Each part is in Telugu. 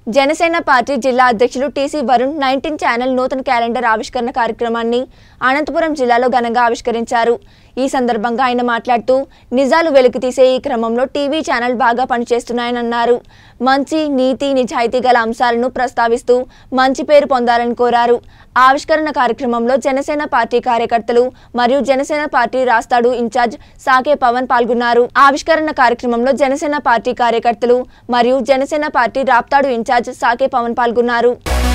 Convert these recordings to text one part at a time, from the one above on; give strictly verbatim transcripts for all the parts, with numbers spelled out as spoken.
జనసేన పార్టీ జిల్లా అధ్యక్షులు టీసీ వరుణ్ నైన్టీన్ ఛానల్ నూతన క్యాలెండర్ ఆవిష్కరణ కార్యక్రమాన్ని అనంతపురం జిల్లాలో ఘనంగా ఆవిష్కరించారు। ఈ సందర్భంగా ఆయన మాట్లాడుతూ నిజాలు వెలికితీసే ఈ క్రమంలో టీవీ ఛానల్ బాగా పనిచేస్తున్నాయని అన్నారు। మంచి నీతి నిజాయితీ గల అంశాలను ప్రస్తావిస్తూ మంచి పేరు పొందాలని కోరారు। ఆవిష్కరణ కార్యక్రమంలో జనసేన పార్టీ కార్యకర్తలు మరియు జనసేన పార్టీ రాస్తాడు ఇన్ఛార్జ్ సాకే పవన్ పాల్గొన్నారు। ఆవిష్కరణ కార్యక్రమంలో జనసేన పార్టీ కార్యకర్తలు మరియు జనసేన పార్టీ రాస్తాడు ఇన్ఛార్జ్ సాకే పవన్ పాల్గొన్నారు।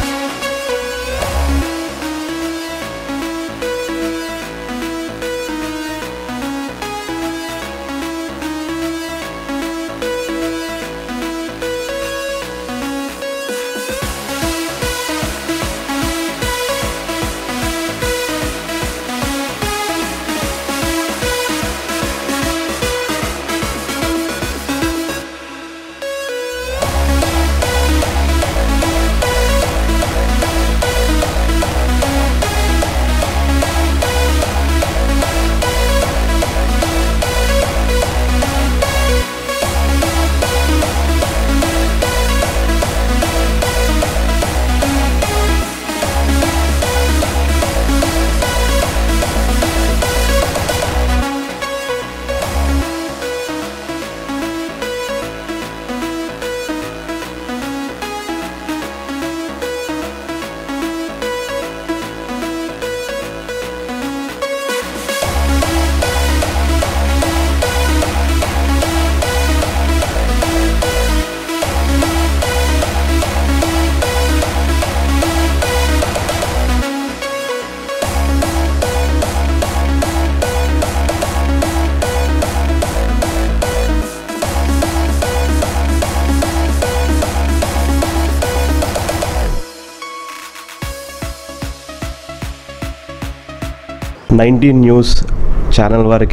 నైన్టీన్ న్యూస్ ఛానల్ వారికి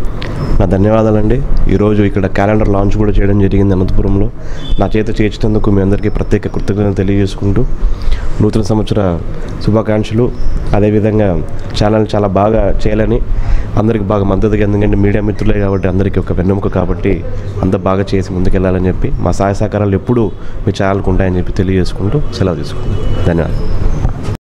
నా ధన్యవాదాలండి। ఈరోజు ఇక్కడ క్యాలెండర్ లాంచ్ కూడా చేయడం జరిగింది అనంతపురంలో। నా చేత చేర్చినందుకు మీ అందరికీ ప్రత్యేక కృతజ్ఞతలు తెలియజేసుకుంటూ నూతన సంవత్సర శుభాకాంక్షలు। అదేవిధంగా ఛానల్ చాలా బాగా చేయాలని అందరికీ బాగా మద్దతుగా, ఎందుకంటే మీడియా మిత్రులే కాబట్టి అందరికీ ఒక వెన్నెముక కాబట్టి అంత బాగా చేసి ముందుకెళ్ళాలని చెప్పి మా సహాయ సహకారాలు ఎప్పుడూ మీ ఛానల్కి ఉంటాయని చెప్పి తెలియజేసుకుంటూ సెలవు తీసుకుంటాను। ధన్యవాదాలు।